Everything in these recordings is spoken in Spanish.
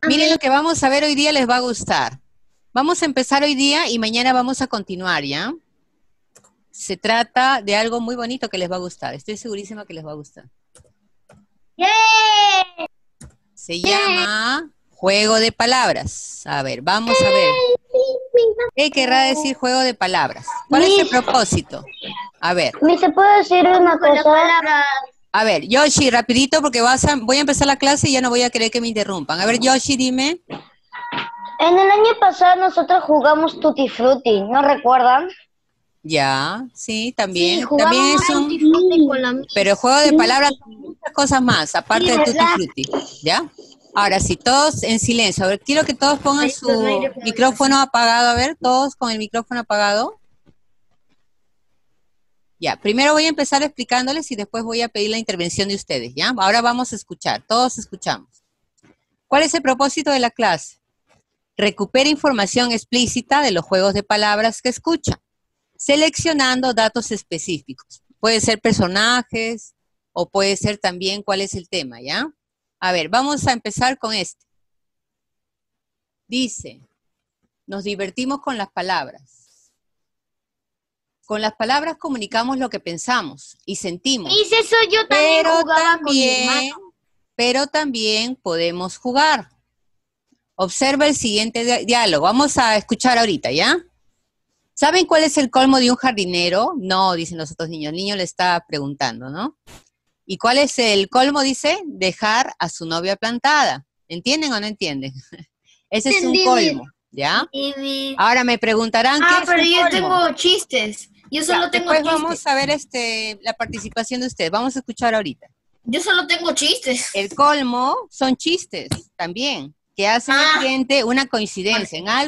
Miren lo que vamos a ver hoy día, les va a gustar. Vamos a empezar hoy día y mañana vamos a continuar, ¿ya? Se trata de algo muy bonito que les va a gustar. Estoy segurísima que les va a gustar. ¡Yay! Se llama juego de palabras. A ver, vamos a ver. ¿Qué querrá decir juego de palabras? ¿Cuál es el propósito? A ver. ¿Se puede decir una cosa? A ver, Yoshi, rapidito porque voy a empezar la clase y ya no voy a querer que me interrumpan. A ver, Yoshi, dime. En el año pasado nosotros jugamos Tutti Frutti, ¿no recuerdan? Ya, sí, también. Sí, jugamos también es Tutti Frutti con la Miss. pero el juego de palabras son muchas cosas más, aparte de Tutti Frutti, ¿ya? Ahora sí, todos en silencio. A ver, quiero que todos pongan su micrófono apagado. A ver, todos con el micrófono apagado. Ya, primero voy a empezar explicándoles y después voy a pedir la intervención de ustedes, ¿ya? Ahora vamos a escuchar, todos escuchamos. ¿Cuál es el propósito de la clase? Recupera información explícita de los juegos de palabras que escucha, seleccionando datos específicos. Puede ser personajes o puede ser también cuál es el tema, ¿ya? A ver, vamos a empezar con este. Dice, nos divertimos con las palabras. Con las palabras comunicamos lo que pensamos y sentimos. Y eso yo también jugaba con mi hermano. Pero también podemos jugar. Observa el siguiente diálogo. Vamos a escuchar ahorita, ¿ya? ¿Saben cuál es el colmo de un jardinero? No, dicen los otros niños. El niño le está preguntando, ¿no? ¿Y cuál es el colmo? Dice, dejar a su novia plantada. ¿Entienden o no entienden? Ese es un colmo, ¿ya? Ahora me preguntarán qué es pero un yo colmo. tengo chistes. Yo solo tengo después chistes. vamos a ver la participación de ustedes. Vamos a escuchar ahorita. Yo solo tengo chistes. El colmo son chistes también, que hacen evidente una coincidencia. En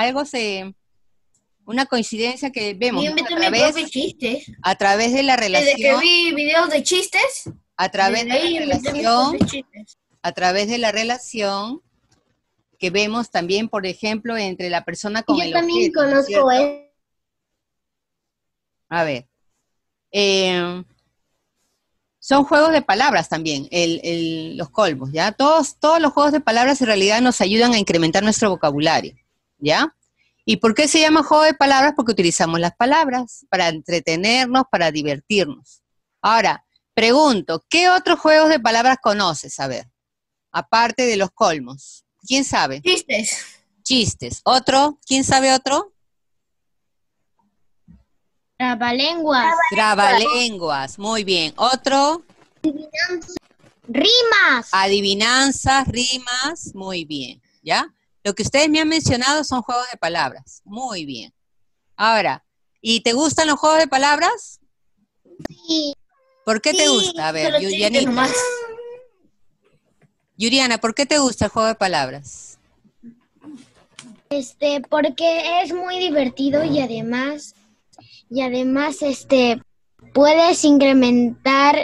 una coincidencia que vemos, Yo ¿no? inventé mi propio chiste. A través de la relación. Desde que vi videos de chistes, a través de ahí la inventé mis relación, propios chistes. a través de la relación que vemos también, por ejemplo, entre la persona con el objeto. Yo también conozco eso. A ver. Son juegos de palabras también, los colmos, ¿ya? Todos los juegos de palabras en realidad nos ayudan a incrementar nuestro vocabulario, ¿ya? ¿Y por qué se llama juego de palabras? Porque utilizamos las palabras para entretenernos, para divertirnos. Ahora, pregunto, ¿qué otros juegos de palabras conoces? A ver, aparte de los colmos. ¿Quién sabe? Chistes. Chistes. ¿Otro? ¿Quién sabe otro? Trabalenguas. Trabalenguas, muy bien. ¿Otro? Rimas. Adivinanzas, rimas, muy bien, ¿ya? Lo que ustedes me han mencionado son juegos de palabras, muy bien. Ahora, ¿y te gustan los juegos de palabras? Sí. ¿Por qué te gusta? A ver, Yurianita. Yuriana, ¿por qué te gusta el juego de palabras? Porque es muy divertido y además puedes incrementar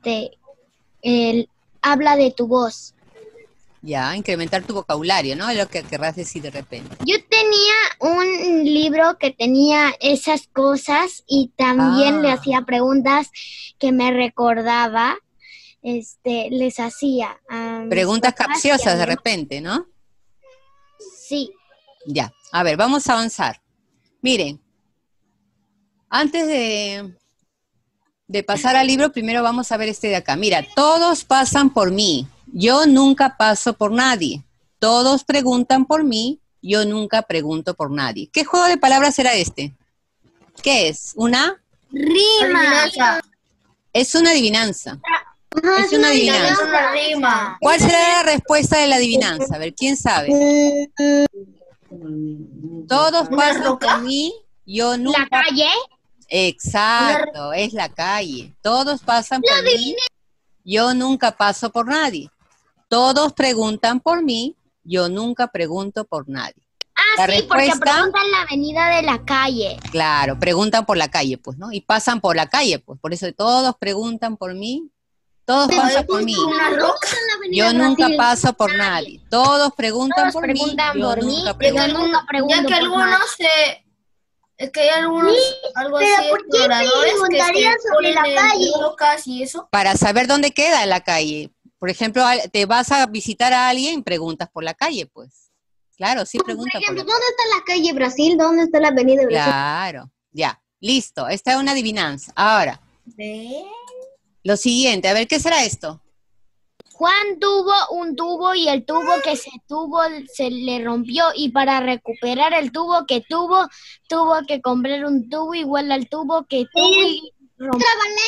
el habla de tu voz. Ya, incrementar tu vocabulario, ¿no? Es lo que querrás decir de repente. Yo tenía un libro que tenía esas cosas y también le hacía preguntas que me recordaba, les hacía. Preguntas capciosas de repente, ¿no? Sí. Ya, a ver, vamos a avanzar. Miren, antes de pasar al libro, primero vamos a ver este de acá. Mira, todos pasan por mí, yo nunca paso por nadie. Todos preguntan por mí, yo nunca pregunto por nadie. ¿Qué juego de palabras será este? ¿Qué es? ¿Una? Rima. Es una adivinanza. Es una adivinanza. Una rima. ¿Cuál será la respuesta de la adivinanza? A ver, ¿quién sabe? Todos pasan por mí, yo nunca... ¿La calle? Exacto, es la calle. Todos pasan por mí, yo nunca paso por nadie. Todos preguntan por mí, yo nunca pregunto por nadie. La Sí, porque preguntan la avenida de la calle. Claro, preguntan por la calle, pues, ¿no? Y pasan por la calle, pues. Por eso todos preguntan por mí, todos pasan por mí. Yo nunca paso por nadie. Todos preguntan por mí, yo nunca pregunto. Ya que algunos es que hay algunos algo así exploradores que se ponen en rocas y eso. Para saber dónde queda la calle. Por ejemplo, te vas a visitar a alguien, preguntas por la calle, pues. Claro, sí pregunta Por por ejemplo, la ¿dónde está la calle Brasil? ¿Dónde está la avenida Brasil? Claro, ya, listo. Esta es una adivinanza. Ahora, ¿Ve? lo siguiente, a ver, ¿qué será esto? Juan tuvo un tubo y el tubo que se tuvo se le rompió y para recuperar el tubo que tuvo que comprar un tubo igual al tubo que tuvo y rompió.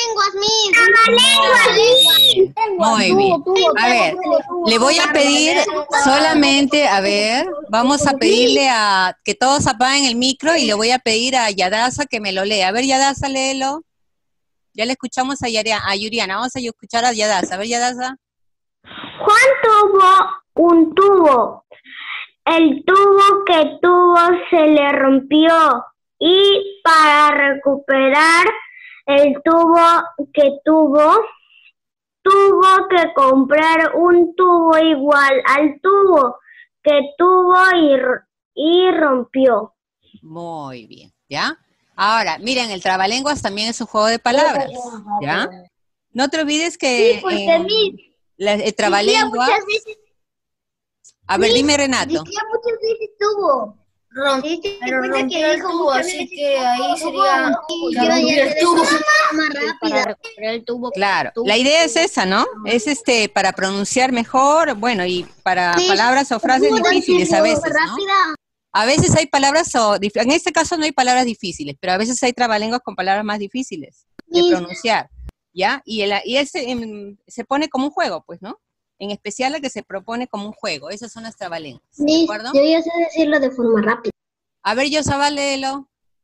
Muy bien. A ver, le voy a pedir solamente, a ver, vamos a pedirle a que todos apaguen el micro y le voy a pedir a Yadasa que me lo lea. A ver, Yadasa, léelo. Ya le escuchamos a Yuriana. Vamos a escuchar a Yadasa. A ver, Yadasa. Juan tuvo un tubo. El tubo que tuvo se le rompió y para recuperar el tubo que tuvo que comprar un tubo igual al tubo que tuvo y rompió. Muy bien, ¿ya? Ahora, miren, el trabalenguas también es un juego de palabras, ¿ya? No te olvides que Sí, porque el trabalenguas... muchas veces, A ver, dime, Renato. decía muchas veces tubo. Pero rompió el tubo, así que ahí sería rompió el tubo. Más rápida. Para recuperar el tubo. Claro, la idea es esa, ¿no? Es para pronunciar mejor, bueno, y para palabras o frases difíciles a veces, ¿no? A veces hay palabras, en este caso no hay palabras difíciles, pero a veces hay trabalenguas con palabras más difíciles de pronunciar, ¿ya? Y se pone como un juego, pues, ¿no? En especial la que se propone como un juego, esas son las trabalenguas, ¿de acuerdo? Yo ya sé decirlo de forma rápida. A ver, Yosaba, léelo.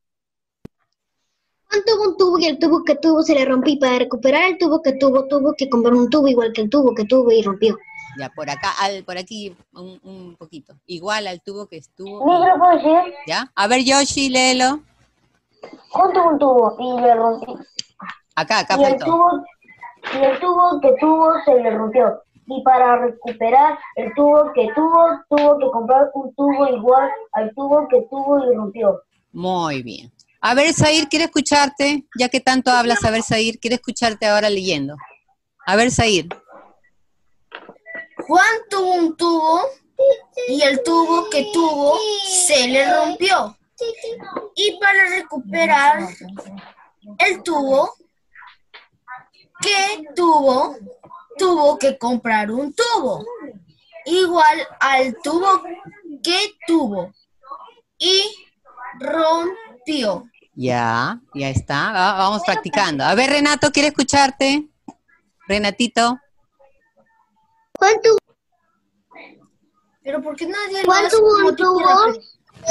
Juan tuvo un tubo y el tubo que tuvo se le rompió y para recuperar el tubo que comprar un tubo igual que el tubo que tuvo y rompió. Ya, por acá, por aquí un poquito. Igual al tubo que estuvo. ¿Micro puedo decir? ¿Ya? A ver, Yoshi, léelo. Juan tuvo un tubo y le rompió. Acá Y el faltó. tubo que tuvo se le rompió. Y para recuperar el tubo que tuvo que comprar un tubo igual al tubo que tuvo y rompió. Muy bien. A ver, Zair, quiero escucharte, ya que tanto hablas, a ver, Zair, quiero escucharte ahora leyendo. A ver, Zair. Juan tuvo un tubo y el tubo que tuvo se le rompió. Y para recuperar el tubo que tuvo que comprar un tubo igual al tubo que tuvo y rompió. Ya está. Vamos practicando. A ver, Renato, quiero escucharte. Renatito. Juan tuvo Pero ¿por qué nadie lo Juan hace tuvo como un tipo tubo, de-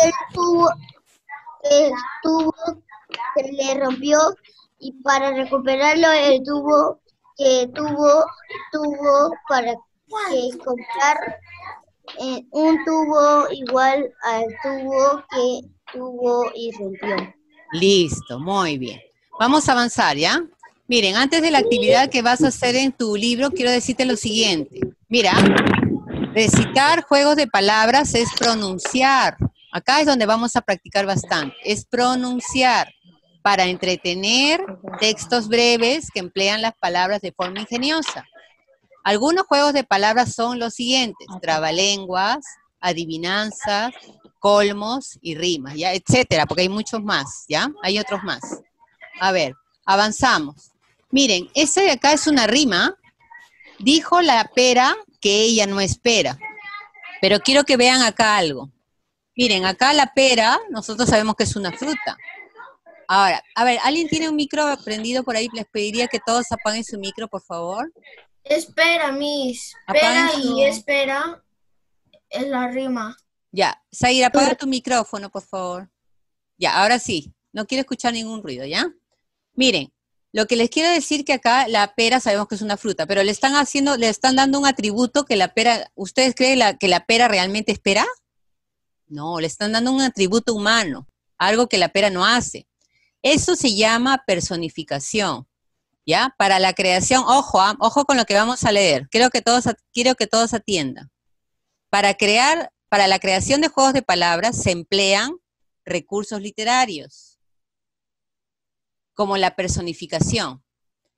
el tubo se le rompió y para recuperarlo el tubo que tuvo para que comprar un tubo igual al tubo que tuvo y rompió. Listo, muy bien. Vamos a avanzar, ¿ya? Miren, antes de la actividad que vas a hacer en tu libro, quiero decirte lo siguiente. Mira, recitar juegos de palabras es pronunciar. Acá es donde vamos a practicar bastante. Es pronunciar para entretener textos breves que emplean las palabras de forma ingeniosa. Algunos juegos de palabras son los siguientes: trabalenguas, adivinanzas, colmos y rimas, ¿ya? Etcétera, porque hay muchos más, ¿ya? Hay otros más. A ver, avanzamos. Miren, ese de acá es una rima. Dijo la pera que ella no espera. Pero quiero que vean acá algo. Miren, acá la pera, nosotros sabemos que es una fruta. Ahora, a ver, ¿alguien tiene un micro prendido por ahí? Les pediría que todos apaguen su micro, por favor. Espera, Miss. Apaguen Espera su- y espera es la rima. Ya, Zaira, apaga tu micrófono, por favor. Ya, ahora sí. No quiero escuchar ningún ruido, ¿ya? Miren, lo que les quiero decir que acá la pera sabemos que es una fruta, pero le están dando un atributo que la pera, ¿ustedes creen que la pera realmente es pera? No, le están dando un atributo humano, algo que la pera no hace. Eso se llama personificación, ¿ya? Para la creación, ojo, ojo con lo que vamos a leer. Quiero que todos atiendan. Para la creación de juegos de palabras se emplean recursos literarios, como la personificación.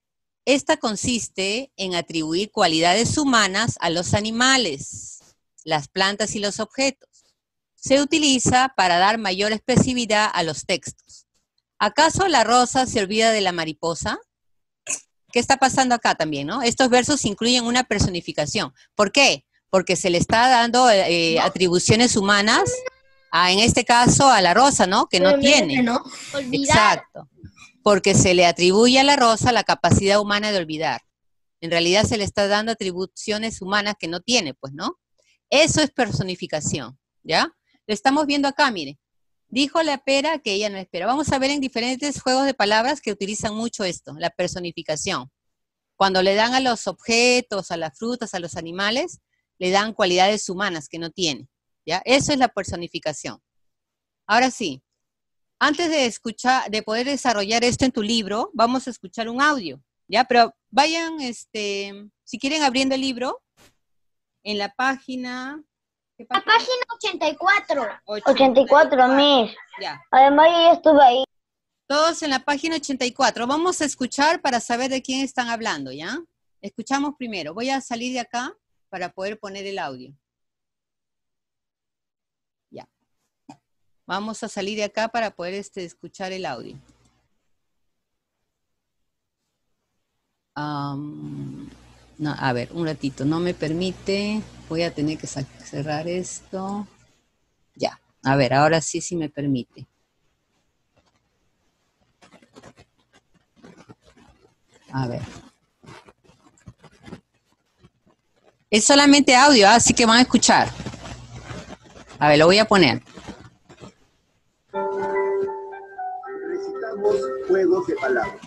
Esta consiste en atribuir cualidades humanas a los animales, las plantas y los objetos. Se utiliza para dar mayor expresividad a los textos. ¿Acaso la rosa se olvida de la mariposa? ¿Qué está pasando acá también, no? Estos versos incluyen una personificación. ¿Por qué? Porque se le está dando atribuciones humanas, en este caso a la rosa, ¿no? Que no tiene. ¿No? Exacto. Porque se le atribuye a la rosa la capacidad humana de olvidar. En realidad se le está dando atribuciones humanas que no tiene, pues, ¿no? Eso es personificación, ¿ya? Lo estamos viendo acá, mire. Dijo la pera que ella no espera. Vamos a ver en diferentes juegos de palabras que utilizan mucho esto, la personificación. Cuando le dan a los objetos, a las frutas, a los animales, le dan cualidades humanas que no tiene, ¿ya? Eso es la personificación. Ahora sí, antes de poder desarrollar esto en tu libro, vamos a escuchar un audio, ¿ya? Pero vayan, si quieren, abriendo el libro, en la página... La página 84. 84, Miss. Ya. Además, yo ya estuve ahí. Todos en la página 84. Vamos a escuchar para saber de quién están hablando, ¿ya? Escuchamos primero. Voy a salir de acá para poder poner el audio. Ya. Vamos a salir de acá para poder escuchar el audio. No, a ver, un ratito. No me permite. Voy a tener que cerrar esto. Ya. A ver, ahora sí me permite. A ver. Es solamente audio, así que van a escuchar. A ver, lo voy a poner. Recitamos juegos de palabras.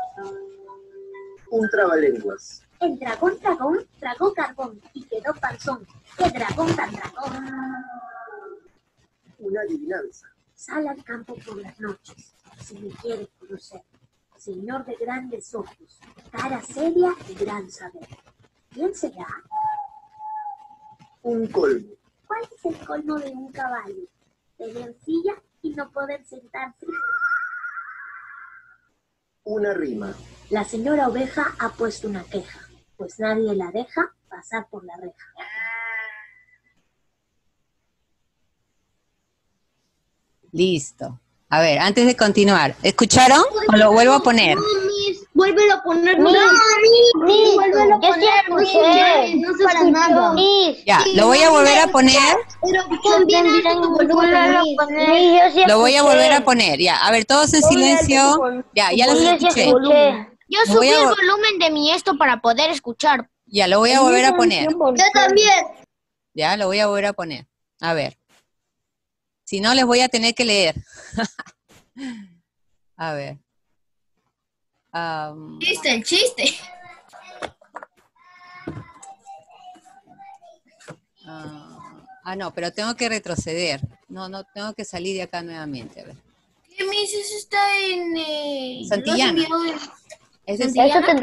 Un trabalenguas. El dragón tragó carbón y quedó panzón. ¡Qué dragón tan dragón! Una adivinanza. Sal al campo por las noches, si me quieres conocer. Señor de grandes ojos, cara seria y gran saber. ¿Quién será? Un colmo. ¿Cuál es el colmo de un caballo? Tener silla y no poder sentarse. Una rima. La señora oveja ha puesto una queja, pues nadie la deja pasar por la reja. Listo. A ver, antes de continuar, ¿escucharon? ¿O lo vuelvo a poner? Vuélvelo a poner. Miss, Vuélvelo a yo poner. sí escuché. No se para nada. Miss, Ya, lo voy a volver a poner. Pero pon bien alto tu volumen. Miss, yo sí Lo voy a escuché. volver a poner. Ya, a ver, todos en silencio. Ya los Miss, yo sí escuché. escuché. Yo Lo voy subí a el vol- volumen de mi esto para poder escuchar. Ya, lo voy a volver a poner. Yo también. Ya, lo voy a volver a poner. A ver. Si no, les voy a tener que leer. A ver. Chiste, el chiste. No, pero tengo que retroceder. No, tengo que salir de acá nuevamente. A ver. ¿Qué me dices? Está en... Santillana. ¿no has enviado ¿Es de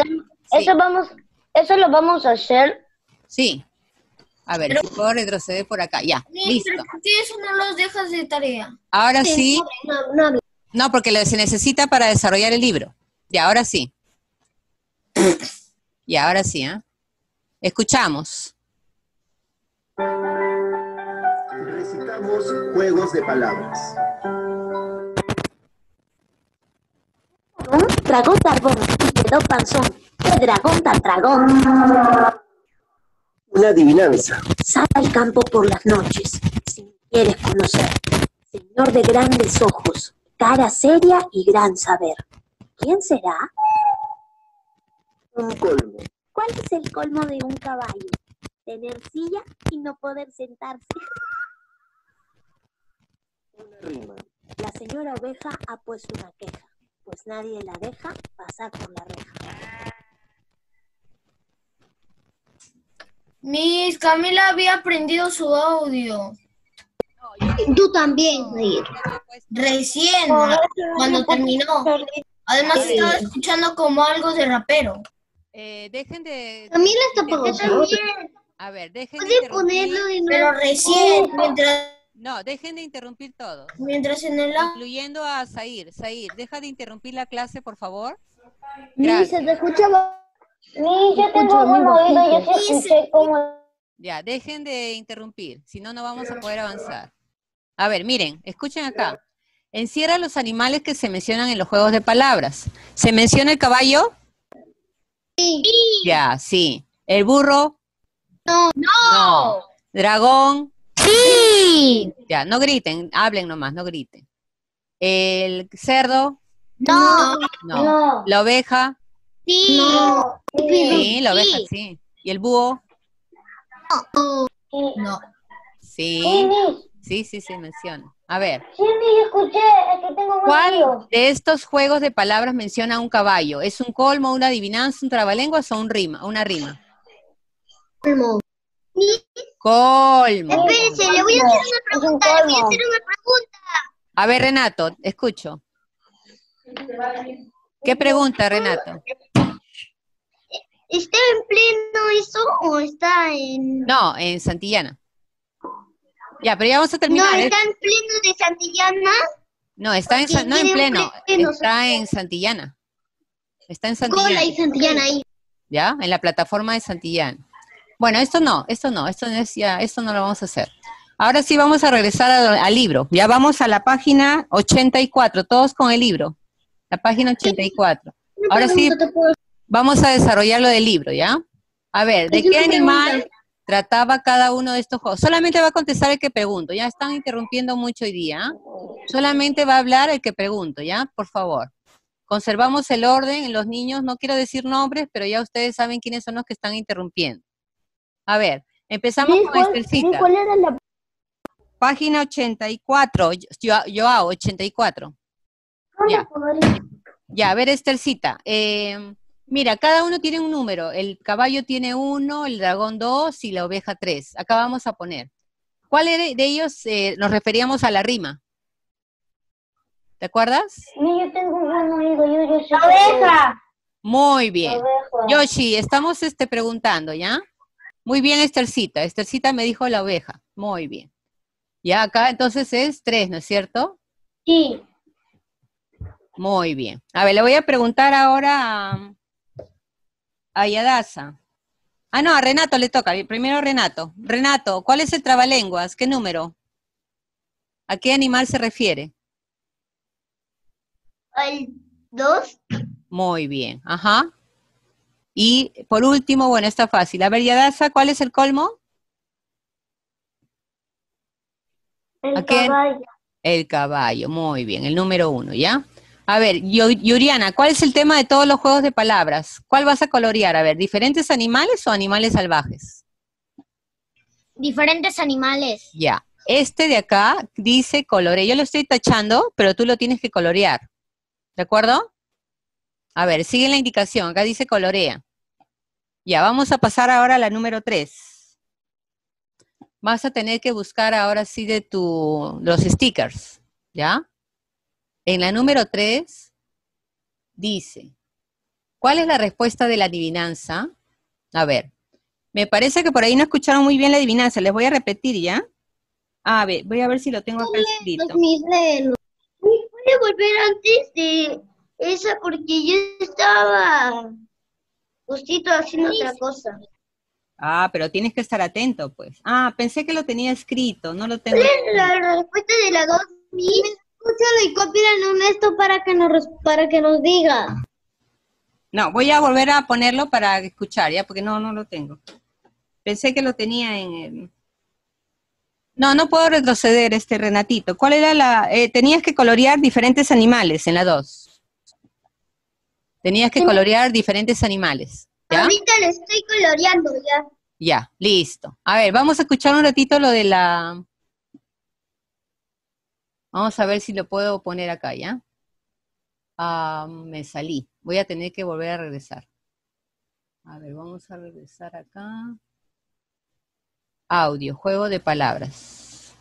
Eso lo vamos a hacer. Sí. A ver, si puedo retroceder por acá. Ya, listo. ¿Pero por qué eso no los dejas de tarea? Ahora sí. No, porque se necesita para desarrollar el libro. Y ahora sí. Y ahora sí, ¿eh? Escuchamos. Recitamos juegos de palabras. Dragón carbón y quedó panzón. ¡Qué dragón tan dragón! Una adivinanza. Sal al campo por las noches, si me quieres conocer. Señor de grandes ojos, cara seria y gran saber. ¿Quién será? Un colmo. ¿Cuál es el colmo de un caballo? Tener silla y no poder sentarse. Una rima. La señora oveja ha puesto una queja, pues nadie la deja pasar por la reja. Miss Camila había aprendido su audio. Tú también, Nair. Recién, cuando terminó. Además estaba escuchando como algo de rapero. Dejen de... Camila está pausando. A ver, dejen de Puede interrumpir. ponerlo de nuevo. Pero recién, No, dejen de interrumpir todos. mientras en el... Incluyendo a Zair. Zair, deja de interrumpir la clase, por favor. Ni se te escuchaba. Ni yo tengo buen oído, yo sí escuché como... Ya, dejen de interrumpir, si no, no vamos a poder avanzar. A ver, miren, escuchen acá. Encierra los animales que se mencionan en los juegos de palabras. ¿Se menciona el caballo? Sí. Ya, sí. ¿El burro? No. No. ¿Dragón? Sí. Ya, no griten, hablen nomás, no griten. ¿El cerdo? No. No. No. ¿La oveja? Sí. No. Sí, la oveja, sí. ¿Y el búho? Sí. No. Sí. Sí, Miss. Sí, sí, se menciona. A ver, Sí, Miss, yo escuché, es que tengo buen ¿cuál oído. de estos juegos de palabras menciona un caballo? ¿Es un colmo, una adivinanza, un trabalenguas o una rima? Colmo. Colmo. Espérense, le voy a hacer una Es un pregunta, le voy a colmo. hacer una pregunta. A ver, Renato, escucho. ¿Qué pregunta, Renato? ¿Está en pleno eso o está en...? No, en Santillana. Ya, pero ya vamos a No, terminar. está en pleno de Santillana. No, está en, porque no en tiene pleno, pleno, está en Santillana. Está en Cola Santillana, y Santillana ahí. ¿ya? En la plataforma de Santillana. Bueno, esto no es ya, esto no lo vamos a hacer. Ahora sí vamos a regresar al libro. Ya vamos a la página 84, todos con el libro. La página 84. Ahora sí, vamos a desarrollar lo del libro, ¿ya? A ver, ¿de qué animal trataba cada uno de estos juegos? Solamente va a contestar el que pregunto. Ya están interrumpiendo mucho hoy día. Solamente va a hablar el que pregunto, ¿ya? Por favor. Conservamos el orden en los niños. No quiero decir nombres, pero ya ustedes saben quiénes son los que están interrumpiendo. A ver, empezamos con Estelcita. ¿Cuál era la... Página 84, Joao, 84. Ya. Ya, a ver, Estelcita. Mira, cada uno tiene un número. El caballo tiene 1, el dragón 2 y la oveja 3. Acá vamos a poner. ¿Cuál de ellos nos referíamos a la rima? ¿Te acuerdas? Ni yo tengo buen oído, yo sé... La oveja. Muy bien. La oveja. Yoshi, estamos preguntando, ¿ya? Muy bien, Estelcita. Estelcita me dijo la oveja. Muy bien. Ya acá entonces es 3, ¿no es cierto? Sí. Muy bien. A ver, le voy a preguntar ahora a Yadasa. Ah, no, a Renato le toca. Primero Renato. Renato, ¿cuál es el trabalenguas? ¿Qué número? ¿A qué animal se refiere? Al 2. Muy bien. Ajá. Y por último, bueno, está fácil. A ver, Yadasa, ¿cuál es el colmo? El ¿A quién? caballo. El caballo. Muy bien. El número 1, ¿ya? A ver, Yuriana, ¿cuál es el tema de todos los juegos de palabras? ¿Cuál vas a colorear? A ver, ¿diferentes animales o animales salvajes? Diferentes animales. Ya. Este de acá dice colorea. Yo lo estoy tachando, pero tú lo tienes que colorear. ¿De acuerdo? A ver, sigue la indicación. Acá dice colorea. Ya, vamos a pasar ahora a la número 3. Vas a tener que buscar ahora sí de los stickers. ¿Ya? En la número 3 dice, ¿cuál es la respuesta de la adivinanza? A ver, me parece que por ahí no escucharon muy bien la adivinanza. Les voy a repetir, ¿ya? A ver, voy a ver si lo tengo acá escrito. Voy a volver antes de esa porque yo estaba justito haciendo otra cosa. Ah, pero tienes que estar atento, pues. Ah, pensé que lo tenía escrito, no lo tengo. ¿Cuál es la respuesta de la 2, Miss? Escúchalo y cópialo en esto para que nos diga. No, voy a volver a ponerlo para escuchar, ¿ya? Porque no lo tengo. Pensé que lo tenía en el... No, no puedo retroceder, Renatito. ¿Cuál era tenías que colorear diferentes animales en la 2. Tenías que colorear diferentes animales, ¿ya? Ahorita le estoy coloreando ya. Ya, listo. A ver, vamos a escuchar un ratito lo de la... Vamos a ver si lo puedo poner acá, ¿ya? Me salí. Voy a tener que volver a regresar. A ver, vamos a regresar acá. Audio, juego de palabras.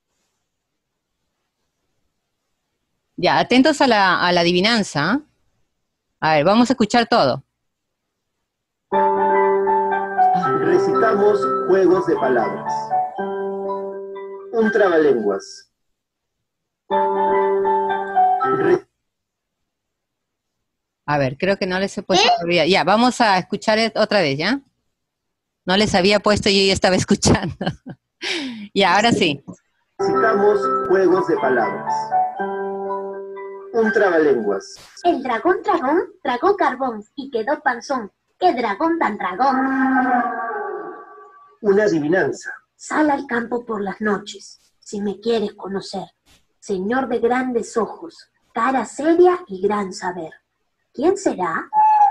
Ya, atentos a la adivinanza. A ver, vamos a escuchar todo. Recitamos juegos de palabras. Un trabalenguas. A ver, creo que no les he puesto todavía. Ya, vamos a escuchar otra vez, ¿ya? No les había puesto y yo ya estaba escuchando. Ya, ahora sí. Necesitamos juegos de palabras. Un trabalenguas. El dragón tragó carbón y quedó panzón. ¡Qué dragón tan dragón! Una adivinanza. Sal al campo por las noches, si me quieres conocer. Señor de grandes ojos, cara seria y gran saber. ¿Quién será?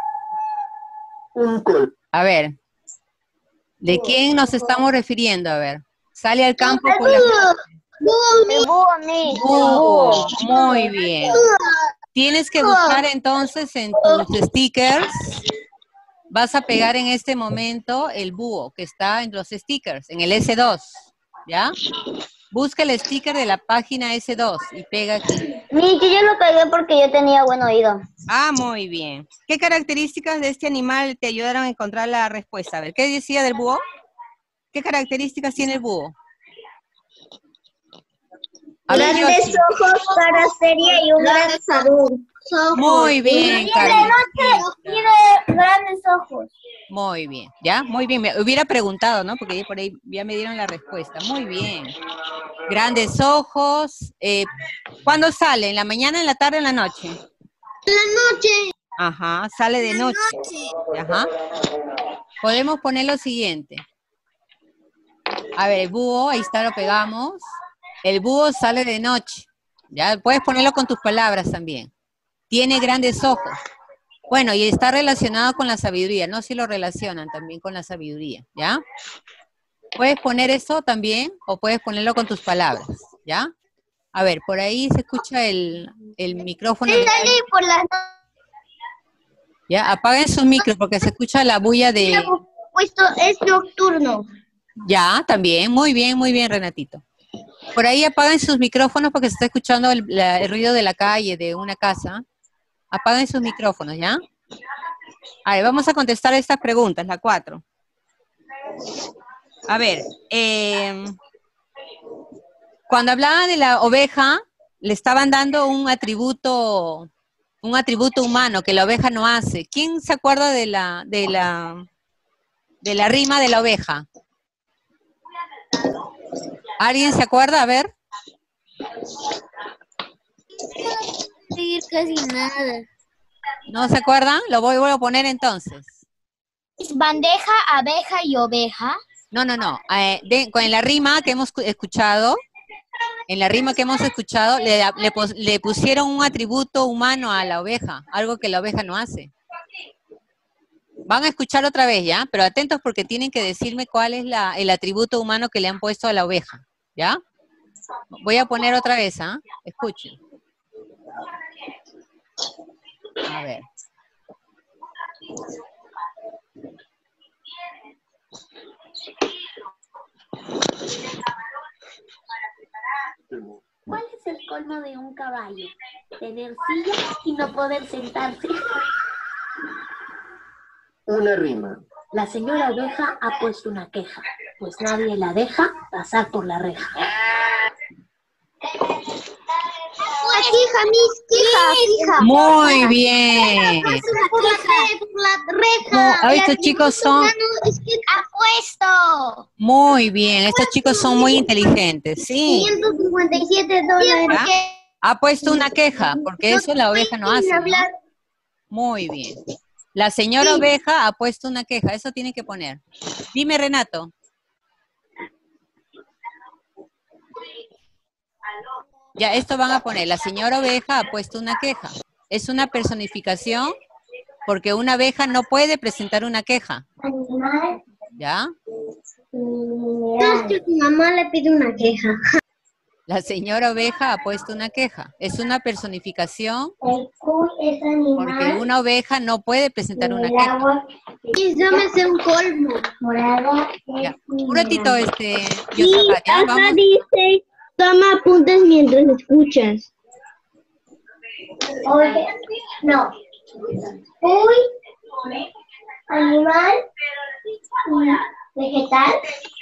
Un colmo. A ver, ¿de quién nos estamos refiriendo? A ver, sale al campo por las El búho a mí. Búho. Muy bien. Tienes que buscar entonces en tus stickers. Vas a pegar en este momento el búho que está en los stickers, en el S2, ¿ya? Busca el sticker de la página S2 y pega aquí. Miki, yo lo pegué porque yo tenía buen oído. Ah, muy bien. ¿Qué características de este animal te ayudaron a encontrar la respuesta? A ver, ¿qué decía del búho? ¿Qué características tiene el búho? A ver, Grandes Yoshi. ojos, cara seria y un gran sabor. Muy bien, Y Carmen. de grandes ojos. Muy bien, ¿ya? Muy bien. Me hubiera preguntado, ¿no? Porque por ahí ya me dieron la respuesta. Muy bien. Grandes ojos. ¿Cuándo sale? ¿En la mañana, en la tarde, en la noche? La noche. Ajá, sale de noche. Ajá. Podemos poner lo siguiente. A ver, el búho, ahí está, lo pegamos. El búho sale de noche. Ya, puedes ponerlo con tus palabras también. Tiene grandes ojos. Bueno, y está relacionado con la sabiduría, ¿no? Si lo relacionan también con la sabiduría, ¿ya? Puedes poner eso también o puedes ponerlo con tus palabras, ¿ya? A ver, por ahí se escucha el micrófono. Por la Ya, apaguen sus micros porque se escucha la bulla de... puesto es nocturno. Ya, también, muy bien, Renatito. Por ahí apaguen sus micrófonos porque se está escuchando el ruido de la calle, de una casa. Apaguen sus micrófonos, ¿ya? A ver, vamos a contestar estas preguntas, la 4. A ver, Cuando hablaba de la oveja, le estaban dando un atributo humano que la oveja no hace. ¿Quién se acuerda de la rima de la oveja? ¿Alguien se acuerda? A ver. Casi nada. ¿No se acuerdan? Lo voy a poner entonces. Bandeja, abeja y oveja. No. Con la rima que hemos escuchado, le pusieron un atributo humano a la oveja, algo que la oveja no hace. Van a escuchar otra vez, ¿ya? Pero atentos porque tienen que decirme cuál es el atributo humano que le han puesto a la oveja, ¿ya? Voy a poner otra vez, ¿ah? Escuchen. A ver. ¿Cuál es el colmo de un caballo? Tener silla y no poder sentarse. Una rima. La señora abeja ha puesto una queja, pues nadie la deja pasar por la reja. Queja. Muy bien. Por la reja. No, estos chicos son... Apuesto. Muy bien, estos chicos son muy inteligentes, sí. $157. Ha puesto una queja, porque eso la oveja no hace, ¿no? Muy bien. La señora oveja ha puesto una queja, eso tiene que poner. Dime, Renato. Ya, esto van a poner. La señora oveja ha puesto una queja. Es una personificación porque una abeja no puede presentar una queja. ¿Ya? Entonces tu mamá le pide una queja. La señora oveja ha puesto una queja. Es una personificación El cuy es animal. porque una oveja no puede presentar una queja. Y yo me sé un colmo. Ya. Un ratito, Sí, ya, acá vamos. dice, toma apuntes mientras escuchas. Oye, no. Uy, animal, vegetal.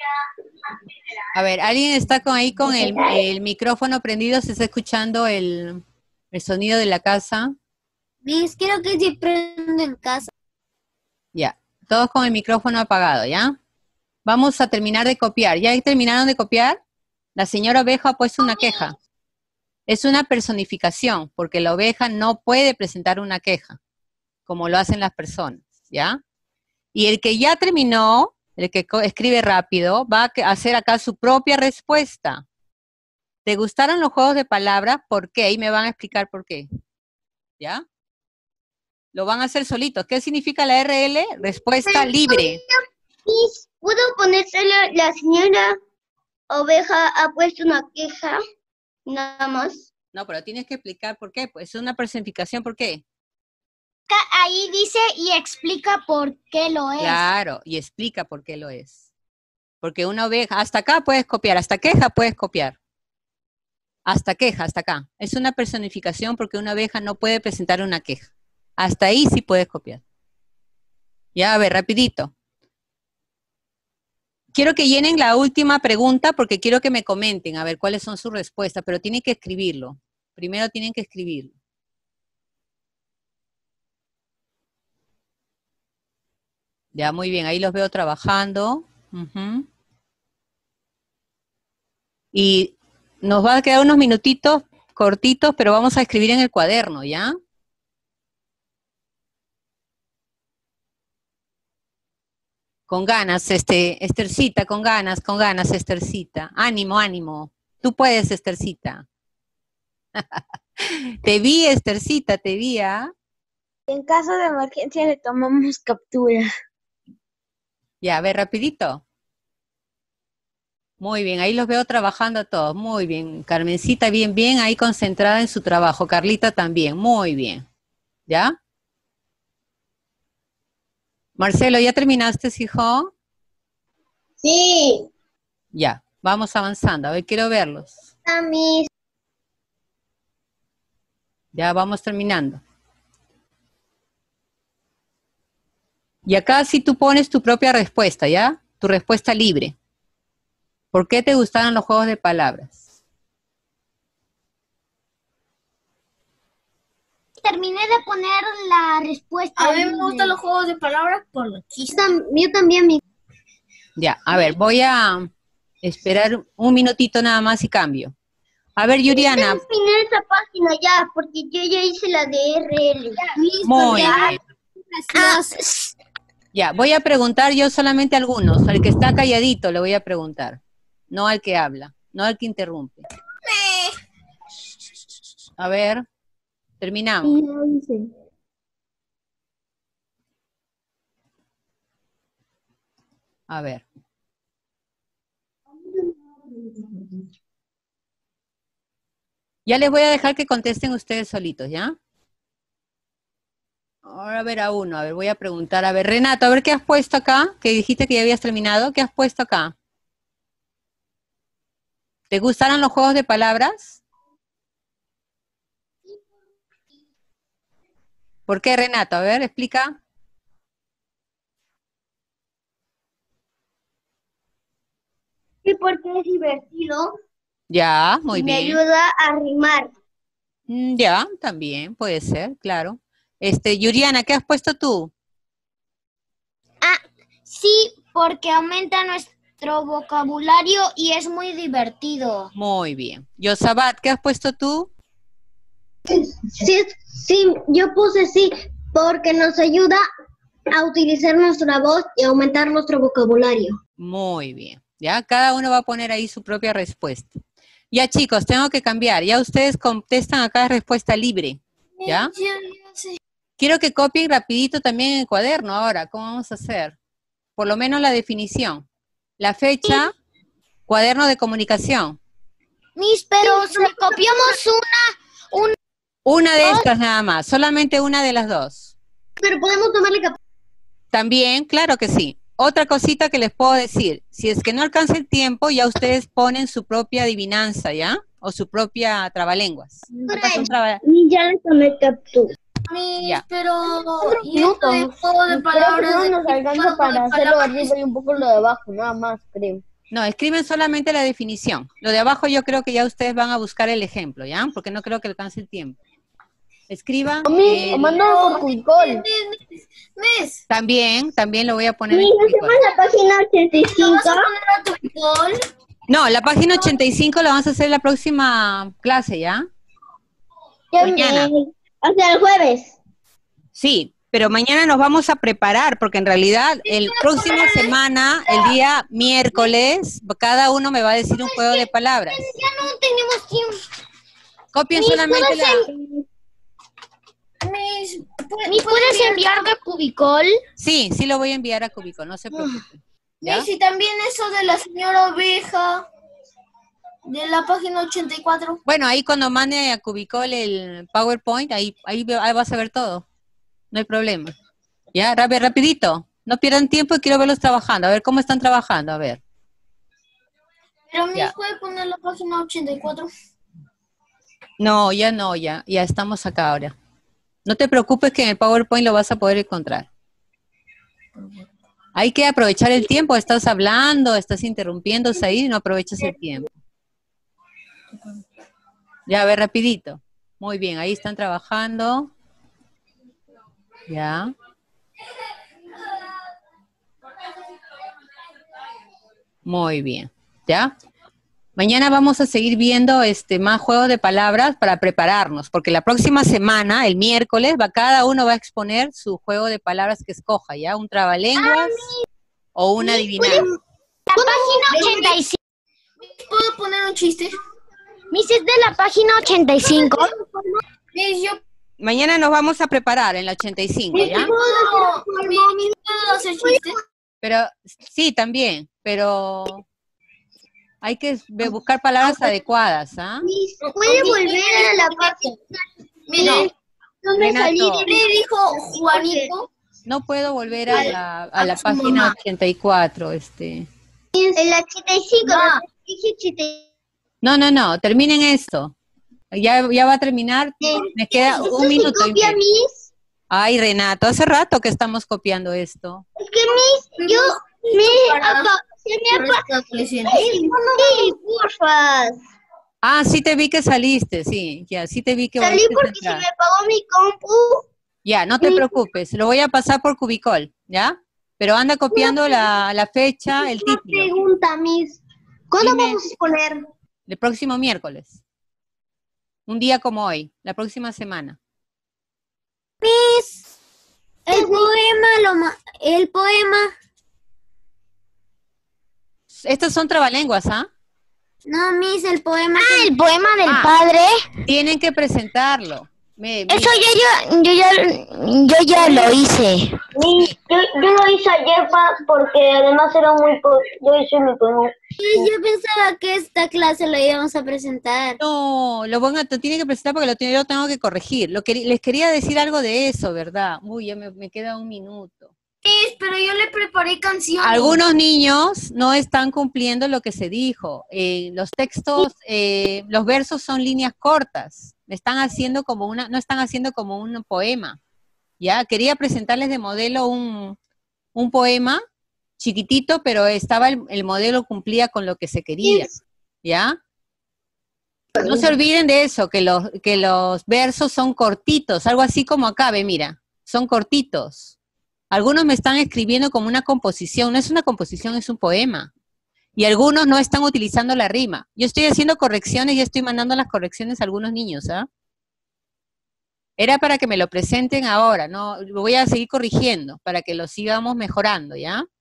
A ver, ¿alguien está ahí con el micrófono prendido? ¿Se está escuchando el sonido de la casa? Miss, quiero que se prenda en casa. Ya, todos con el micrófono apagado, ¿ya? Vamos a terminar de copiar. ¿Ya terminaron de copiar? La señora oveja ha puesto una queja. Es una personificación, porque la oveja no puede presentar una queja, como lo hacen las personas, ¿ya? Y el que ya terminó, el que escribe rápido, va a hacer acá su propia respuesta. ¿Te gustaron los juegos de palabras? ¿Por qué? Y me van a explicar por qué. ¿Ya? Lo van a hacer solitos. ¿Qué significa la RL? Respuesta libre. Miss, ¿puedo ponérselo? La señora oveja ha puesto una queja, nada más. No, pero tienes que explicar por qué. Pues es una personificación, ¿por qué? Ahí dice y explica por qué lo es. Claro, y explica por qué lo es. Porque una oveja, hasta acá puedes copiar, hasta queja puedes copiar. Hasta queja, hasta acá. Es una personificación porque una oveja no puede presentar una queja. Hasta ahí sí puedes copiar. Ya, a ver, rapidito. Quiero que llenen la última pregunta porque quiero que me comenten, a ver cuáles son sus respuestas, pero tienen que escribirlo. Primero tienen que escribirlo. Ya, muy bien, ahí los veo trabajando. Y nos va a quedar unos minutitos cortitos, pero vamos a escribir en el cuaderno, ¿ya? Con ganas, Estercita, con ganas, Estercita. Ánimo, ánimo. Tú puedes, Estercita. Te vi, Estercita, te vi, ¿ah? En caso de emergencia le tomamos captura. Ya, a ver, rapidito. Muy bien, ahí los veo trabajando todos. Muy bien. Carmencita, bien, bien, ahí concentrada en su trabajo. Carlita también, muy bien. ¿Ya? Marcelo, ¿ya terminaste, hijo? Sí. Ya, vamos avanzando. A ver, quiero verlos. Miss. Ya vamos terminando. Y acá sí tú pones tu propia respuesta, ¿ya? Tu respuesta libre. ¿Por qué te gustaron los juegos de palabras? Terminé de poner la respuesta. A mí me gustan los juegos de palabras por los chistes. Yo también, mi. Ya, a ver, voy a esperar un minutito nada más y cambio. A ver, Yuriana. Terminé esa página ya, porque yo ya hice la de RL. Muy bien. Ya, voy a preguntar yo solamente a algunos. Al que está calladito le voy a preguntar. No al que habla, no al que interrumpe. A ver, terminamos. A ver. Ya les voy a dejar que contesten ustedes solitos, ¿ya? Ahora a ver a uno, a ver, voy a preguntar. A ver, Renato, a ver qué has puesto acá, que dijiste que ya habías terminado. ¿Qué has puesto acá? ¿Te gustaron los juegos de palabras? ¿Por qué, Renato? A ver, explica. Sí, porque es divertido. Ya, muy y me bien. ayuda a rimar. Ya, también, puede ser, claro. Yuriana, ¿qué has puesto tú? Sí, porque aumenta nuestro vocabulario y es muy divertido. Muy bien. Yosabat, ¿qué has puesto tú? Sí, yo puse sí, porque nos ayuda a utilizar nuestra voz y aumentar nuestro vocabulario. Muy bien. Ya, cada uno va a poner ahí su propia respuesta. Ya, chicos, tengo que cambiar. Ya ustedes contestan acá respuesta libre. ¿Ya? Quiero que copien rapidito también en el cuaderno ahora. ¿Cómo vamos a hacer? Por lo menos la definición. La fecha, cuaderno de comunicación. Miss, pero si copiamos Una de estas nada más, solamente una de las dos. pero podemos tomarle captura. También, claro que sí. Otra cosita que les puedo decir, si es que no alcanza el tiempo, ya ustedes ponen su propia adivinanza, ¿ya? O su propia trabalenguas. Acá son Ya le tomé captura. Ya. Pero y esto de juego de palabras No nos alcanza para hacerlo de arriba y un poco lo de abajo, nada más, creo. No, escriben solamente la definición. Lo de abajo yo creo que ya ustedes van a buscar el ejemplo, ¿ya? Porque no creo que alcance el tiempo. Escriban. O mándalo por Cubicol. También lo voy a poner en Miss, Cubicol. hacemos la página 85. ¿Vas a poner a tu Cubicol? No, la página 85 la vamos a hacer en la próxima clase, ¿ya? Mañana. Hasta el jueves. Sí, pero mañana nos vamos a preparar, porque en realidad el próxima semana, el día miércoles, cada uno me va a decir un juego de palabras. Ya no tenemos tiempo. Copien solamente la... ¿Me puedes enviar de Cubicol? Sí, lo voy a enviar a Cúbico, no se preocupen. ¿Ya? Y también eso de la señora oveja, de la página 84. Bueno, ahí cuando mande a Cubicol el PowerPoint, ahí vas a ver todo. No hay problema. Ya, rapidito. No pierdan tiempo y quiero verlos trabajando. A ver cómo están trabajando, a ver. Pero me Ya. puede poner la página 84. No, ya estamos acá ahora. No te preocupes que en el PowerPoint lo vas a poder encontrar. Hay que aprovechar el tiempo, estás hablando, estás interrumpiéndose ahí y no aprovechas el tiempo. Ya, a ver, rapidito. Muy bien, ahí están trabajando. Ya. Muy bien, ¿ya? Mañana vamos a seguir viendo más juegos de palabras para prepararnos, porque la próxima semana, el miércoles, cada uno va a exponer su juego de palabras que escoja, ¿ya? Un trabalenguas o una adivinanza. La página 85. ¿Puedo poner un chiste? Miss, es de la página 85. Yo Mañana nos vamos a preparar en la 85, ¿ya? puedo hacer chiste. Pero, sí, también, pero hay que buscar palabras adecuadas, ¿ah? Miss, ¿puede volver a la página? Mire, No me Renato. salí de le dijo Juanito. No puedo volver a la página 84, En la 85. No. Dije 85. No, terminen esto. Ya va a terminar, me queda un minuto. y Copia, medio. Miss. Ay, Renato, hace rato que estamos copiando esto. Es que Miss, se me ha pasado. Sí, porfa. Ah, sí te vi que saliste, sí, ya, sí te vi que Salí volviste a porque se entrar. me apagó mi compu. Ya, no te preocupes, lo voy a pasar por Cubicol, ¿ya? Pero anda copiando la fecha, el Una título, pregunta, Miss. ¿Cuándo Dime. vamos a exponer? el próximo miércoles. Un día como hoy, la próxima semana. El poema. Estos son trabalenguas, ¿ah? No, Miss, el poema. Ah, el poema del padre. Tienen que presentarlo. Eso yo ya lo hice. Yo lo hice ayer porque además era muy poco. Yo hice mi poema. Yo pensaba que esta clase lo íbamos a presentar. No, lo tienen que presentar porque yo lo tengo que corregir. Les quería decir algo de eso, ¿verdad? Uy, ya me queda un minuto. Pero yo le preparé canciones. Algunos niños no están cumpliendo lo que se dijo. Los textos, los versos son líneas cortas. No están haciendo como un poema. Ya, quería presentarles de modelo un poema chiquitito, pero el modelo cumplía con lo que se quería. ¿Ya? No se olviden de eso, que los versos son cortitos, algo así como acá, ve, mira, son cortitos. Algunos me están escribiendo como una composición, no es una composición, es un poema. Y algunos no están utilizando la rima. Yo estoy haciendo correcciones y estoy mandando las correcciones a algunos niños, ¿ah? Era para que me lo presenten ahora, ¿no? Lo voy a seguir corrigiendo, para que lo sigamos mejorando, ¿ya?